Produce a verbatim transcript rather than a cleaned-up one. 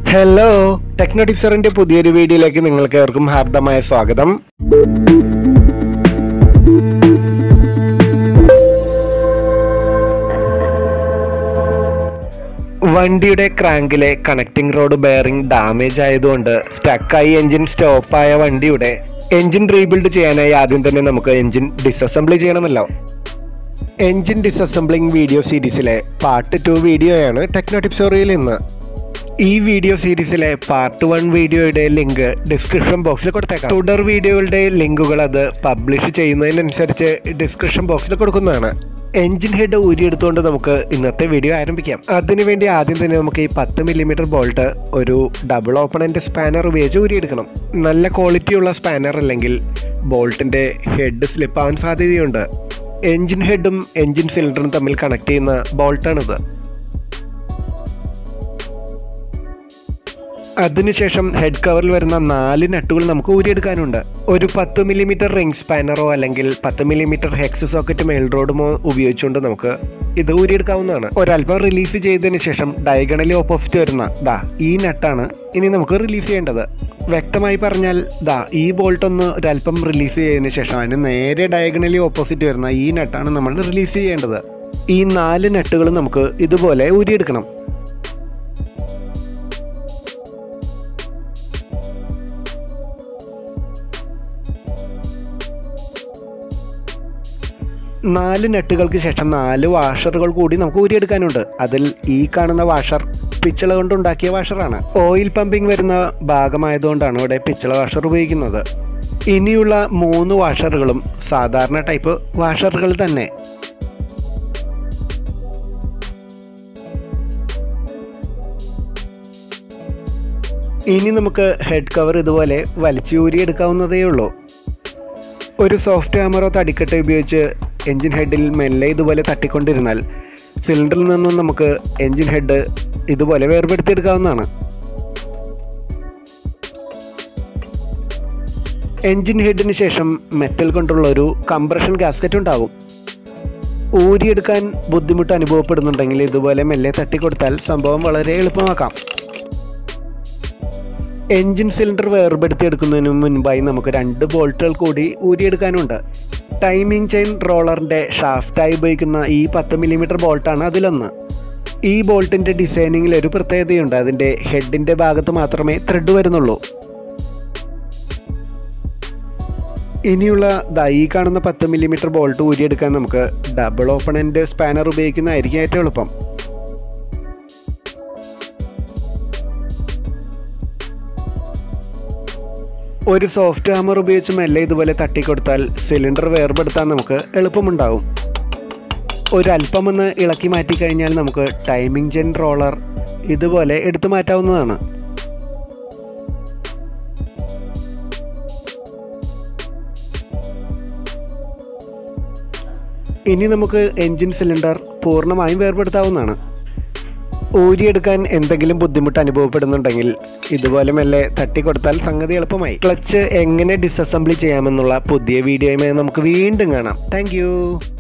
Hello, techno ടിപ്സറിന്റെ പുതിയൊരു വീഡിയോയിലേക്ക് നിങ്ങൾക്ക് ഏവർക്കും ഹാർദമായ സ്വാഗതം. വണ്ടിയുടെ ക്രാങ്കിലെ കണക്റ്റിംഗ് റോഡ് ബെയറിംഗ് ഡാമേജ് ആയതുകൊണ്ട് സ്റ്റക്കായി എഞ്ചിൻ സ്റ്റോപ്പായ വണ്ടിയുടെ എഞ്ചിൻ റീബിൽഡ് ചെയ്യാനായി ആദ്യം തന്നെ നമുക്ക് എഞ്ചിൻ ഡിസസംബ്ലി ചെയ്യണമല്ലോ. എഞ്ചിൻ ഡിസസംബ്ലിംഗ് വീഡിയോ സീരീസിലെ പാർട്ട് ടു വീഡിയോയാണ് ടെക്നോ ടിപ്സറിയിൽ ഇന്ന്. ഈ വീഡിയോ സീരീസിലെ പാർട്ട് വൺ വീഡിയോയുടെ ലിങ്ക് ഡിസ്ക്രിപ്ഷൻ ബോക്സിൽ കൊടുത്തേക്കാം. തുടർ വീഡിയോകളുടെ ലിങ്കുകൾ അത് പബ്ലിഷ് ചെയ്യുന്നതിനനുസരിച്ച് ഡിസ്ക്രിപ്ഷൻ ബോക്സിൽ കൊടുക്കുന്നതാണ്. എഞ്ചിൻ ഹെഡ് ഊരിയെടുത്തുകൊണ്ട് നമുക്ക് ഇന്നത്തെ വീഡിയോ ആരംഭിക്കാം. അതിനുവേണ്ടി ആദ്യം തന്നെ നമുക്ക് ഈ പത്ത് മില്ലിമീറ്റർ ബോൾട്ട് ഒരു ഡബിൾ ഓപ്പണന്റ് സ്പാനർ ഉപയോഗിച്ച് ഊരിയെടുക്കണം. നല്ല ക്വാളിറ്റിയുള്ള സ്പാനർ അല്ലെങ്കിൽ ബോൾട്ടിന്റെ ഹെഡ് സ്ലിപ്പ് ആവാൻ സാധ്യതയുണ്ട്. എഞ്ചിൻ ഹെഡും എഞ്ചിൻ സിലിണ്ടറും തമ്മിൽ കണക്ട് ചെയ്യുന്ന ബോൾട്ടാണിത്. അതിനുശേഷം ഹെഡ് കവറിൽ വരുന്ന നാല് നട്ടുകൾ നമുക്ക് ഊരിയെടുക്കാനുണ്ട്. ഒരു പത്ത് മില്ലിമീറ്റർ റിംഗ് സ്പാനറോ അല്ലെങ്കിൽ പത്ത് മില്ലിമീറ്റർ ഹെക്സ് സോക്കറ്റ് മെയിൽ റോഡുമോ ഉപയോഗിച്ചുകൊണ്ട് നമുക്ക് ഇത് ഊരിയെടുക്കാവുന്നതാണ്. ഒരല്പം റിലീസ് ചെയ്തതിന് ശേഷം ഡയഗണലി ഓപ്പോസിറ്റ് വരുന്ന ദാ ഈ നട്ടാണ് ഇനി നമുക്ക് റിലീസ് ചെയ്യേണ്ടത്. വ്യക്തമായി പറഞ്ഞാൽ ദാ ഈ ബോൾട്ട് ഒന്ന് ഒരല്പം റിലീസ് ചെയ്തതിന് ശേഷം അതിന് നേരെ ഡയഗണലി ഓപ്പോസിറ്റ് വരുന്ന ഈ നട്ടാണ് നമ്മൾ റിലീസ് ചെയ്യേണ്ടത്. ഈ നാല് നട്ടുകൾ നമുക്ക് ഇതുപോലെ ഊരിയെടുക്കണം. നാല് നട്ടുകൾക്ക് ശേഷം നാല് വാഷറുകൾ കൂടി നമുക്ക് ഊരിയെടുക്കാനുണ്ട്. അതിൽ ഈ കാണുന്ന വാഷർ പിച്ചള കൊണ്ടുണ്ടാക്കിയ വാഷറാണ്. ഓയിൽ പമ്പിംഗ് വരുന്ന ഭാഗമായതുകൊണ്ടാണ് ഇവിടെ പിച്ചള വാഷർ ഉപയോഗിക്കുന്നത്. ഇനിയുള്ള മൂന്ന് വാഷറുകളും സാധാരണ ടൈപ്പ് വാഷറുകൾ തന്നെ. ഇനി നമുക്ക് ഹെഡ് കവർ ഇതുപോലെ വലിച്ചൂരിയെടുക്കാവുന്നതേ ഉള്ളൂ. ഒരു സോഫ്റ്റ് ഹാമറോ തടിക്കട്ട ഉപയോഗിച്ച് എഞ്ചിൻ ഹെഡിൽ മെല്ലെ ഇതുപോലെ തട്ടിക്കൊണ്ടിരുന്നാൽ സിലിണ്ടറിൽ നിന്നും നമുക്ക് എഞ്ചിൻ ഹെഡ് ഇതുപോലെ വേർപെടുത്തിയെടുക്കാവുന്നതാണ്. എഞ്ചിൻ ഹെഡിന് ശേഷം മെറ്റൽ കൊണ്ടുള്ള ഒരു കംപ്രഷൻ ഗാസ്കറ്റ് ഉണ്ടാകും. ഊരിയെടുക്കാൻ ബുദ്ധിമുട്ട് അനുഭവപ്പെടുന്നുണ്ടെങ്കിൽ ഇതുപോലെ മെല്ലെ തട്ടിക്കൊടുത്താൽ സംഭവം വളരെ എളുപ്പമാക്കാം. എഞ്ചിൻ സിലിണ്ടർ വേർപെടുത്തിയെടുക്കുന്നതിന് മുൻപായി നമുക്ക് രണ്ട് ബോൾട്ടുകൾ കൂടി ഊരിയെടുക്കാനുണ്ട്. ടൈമിംഗ് ചെയിൻ റോളറിൻ്റെ ഷാഫ്റ്റായി ഉപയോഗിക്കുന്ന ഈ പത്ത് മില്ലിമീറ്റർ ബോൾട്ടാണ് അതിലൊന്ന്. ഈ ബോൾട്ടിൻ്റെ ഡിസൈനിങ്ങിൽ ഒരു പ്രത്യേകതയുണ്ട്. അതിൻ്റെ ഹെഡിൻ്റെ ഭാഗത്ത് മാത്രമേ ത്രെഡ് വരുന്നുള്ളൂ. ഇനിയുള്ള ദാ ഈ കാണുന്ന പത്ത് മില്ലിമീറ്റർ ബോൾട്ട് ഊരിയെടുക്കാൻ നമുക്ക് ഡബിൾ ഓപ്പണന്റ് സ്പാനർ ഉപയോഗിക്കുന്നതായിരിക്കും ഏറ്റവും എളുപ്പം. ഒരു സോഫ്റ്റ് ഹാമർ ഉപയോഗിച്ച് മെല്ലെ ഇതുപോലെ തട്ടിക്കൊടുത്താൽ സിലിണ്ടർ വേർപെടുത്താൻ നമുക്ക് എളുപ്പമുണ്ടാവും. ഒരല്പമൊന്ന് ഇളക്കി മാറ്റിക്കഴിഞ്ഞാൽ നമുക്ക് ടൈമിംഗ് ചെയിൻ റോളർ ഇതുപോലെ എടുത്തു മാറ്റാവുന്നതാണ്. ഇനി നമുക്ക് എഞ്ചിൻ സിലിണ്ടർ പൂർണ്ണമായും വേർപെടുത്താവുന്നതാണ്. ഊരിയെടുക്കാൻ എന്തെങ്കിലും ബുദ്ധിമുട്ട് അനുഭവപ്പെടുന്നുണ്ടെങ്കിൽ ഇതുപോലെ മെല്ലെ തട്ടിക്കൊടുത്താൽ സംഗതി എളുപ്പമായി. ക്ലച്ച് എങ്ങനെ ഡിസസംബ്ലി ചെയ്യാമെന്നുള്ള പുതിയ വീഡിയോയുമായി നമുക്ക് വീണ്ടും കാണാം. താങ്ക്